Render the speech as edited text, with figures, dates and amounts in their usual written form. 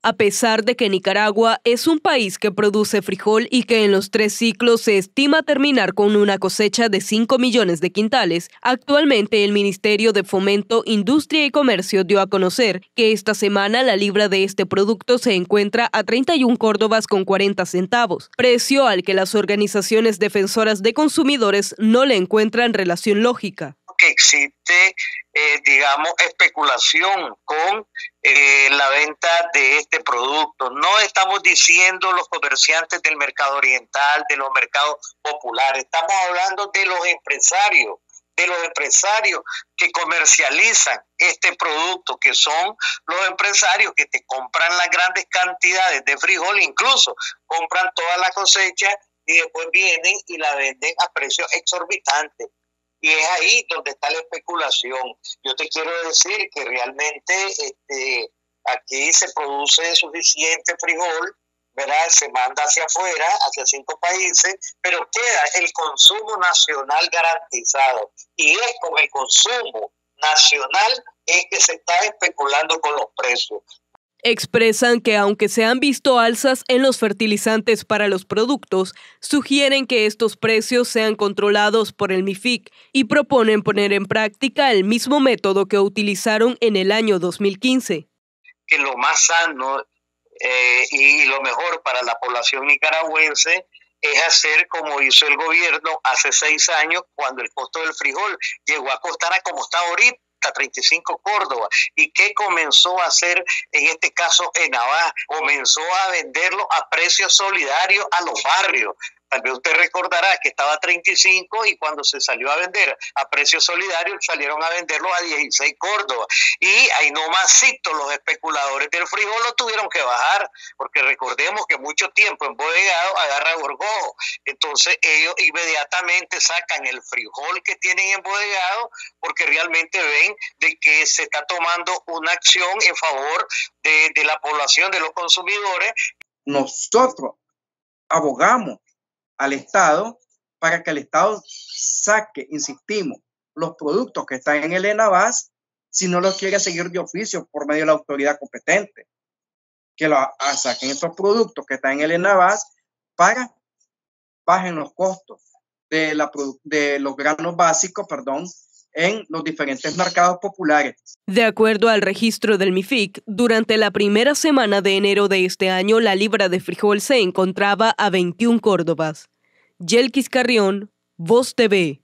A pesar de que Nicaragua es un país que produce frijol y que en los 3 ciclos se estima terminar con una cosecha de 5 millones de quintales, actualmente el Ministerio de Fomento, Industria y Comercio dio a conocer que esta semana la libra de este producto se encuentra a 31 córdobas con 40 centavos, precio al que las organizaciones defensoras de consumidores no le encuentran relación lógica. Que existe, especulación con la venta de este producto. No estamos diciendo los comerciantes del mercado oriental, de los mercados populares, estamos hablando de los empresarios que comercializan este producto, que son los empresarios que te compran las grandes cantidades de frijol, incluso compran toda la cosecha y después vienen y la venden a precios exorbitantes. Y es ahí donde está la especulación. Yo te quiero decir que realmente aquí se produce suficiente frijol, ¿verdad? Se manda hacia afuera, hacia 5 países, pero queda el consumo nacional garantizado. Y es con el consumo nacional es que se está especulando con los precios. Expresan que aunque se han visto alzas en los fertilizantes para los productos, sugieren que estos precios sean controlados por el MIFIC y proponen poner en práctica el mismo método que utilizaron en el año 2015. Que lo más sano y lo mejor para la población nicaragüense es hacer como hizo el gobierno hace 6 años, cuando el costo del frijol llegó a costar a como está ahorita, 35 Córdoba. ¿Y qué comenzó a hacer en este caso ENAVAS? Comenzó a venderlo a precios solidarios a los barrios. Tal vez usted recordará que estaba a 35 y cuando se salió a vender a precios solidarios salieron a venderlo a 16 Córdoba. Y ahí nomasito los especuladores del frijol lo tuvieron que bajar, porque recordemos que mucho tiempo embodegado agarra gorgojo. Entonces ellos inmediatamente sacan el frijol que tienen embodegado porque realmente ven de que se está tomando una acción en favor de la población, de los consumidores. Nosotros abogamos al Estado para que el Estado saque, insistimos, los productos que están en el ENAVAS, si no los quiere seguir de oficio por medio de la autoridad competente, que saquen esos productos que están en el ENAVAS para bajen los costos de los granos básicos, en los diferentes mercados populares. De acuerdo al registro del MIFIC, durante la primera semana de enero de este año, la libra de frijol se encontraba a 21 córdobas. Yelkis Carrión, Voz TV.